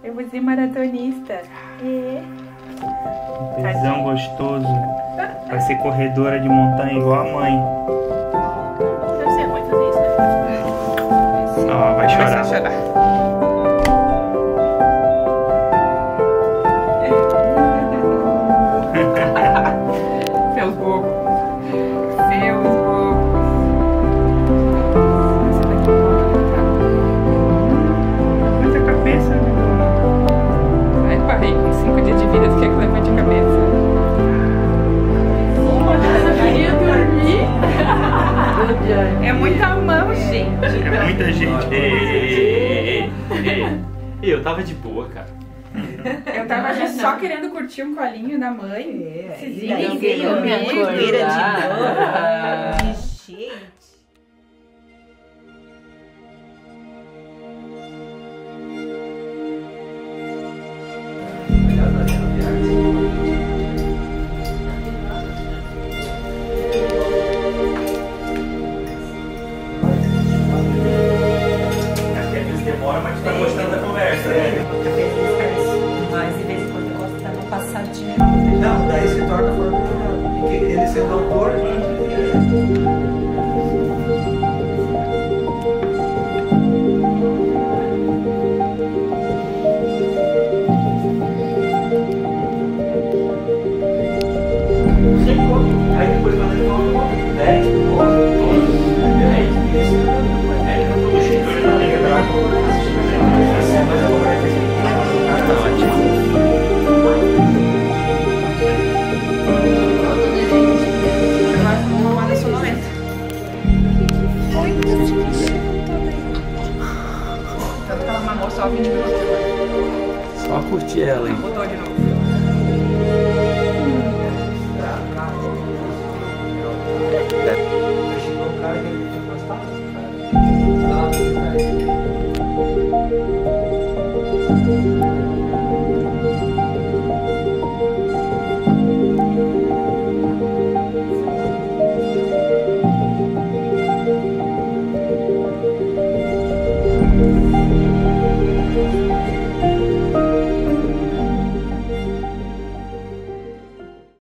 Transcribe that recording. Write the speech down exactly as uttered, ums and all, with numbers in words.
Eu vou ser maratonista. É. Um pesão gostoso. Vai ser corredora de montanha igual a mãe. Deve ser ruim fazer isso, né? Ó, vai chorar. Vai chorar. Seus bobos. Seus bobos. Essa daqui Levanta a cabeça, né? Ai, pai, com cinco dias de vida, tu quer que levante a cabeça? Queria dormir. É muita mão, gente. É muita gente. Ei, ei, ei, ei. Eu tava de boa, cara. Eu tava já só querendo curtir um colinho da mãe. É, Esses e daí índios veio a minha comigo. cordeira de Ah. dor. Gente. Até eles demoram, mas tá gostando da conversa, né? Mas de vez em quando eu gosto de dar uma passadinha. Não, daí se torna forma porque ele sendo autor. Aí depois quando ele falou dez, doze, dez, isso. É, eu tô chegando na liga da mas eu vou ver se tá ótimo. Tanto que ela mamou só vinte minutos agora. Só curtir ela, hein? Botou de novo.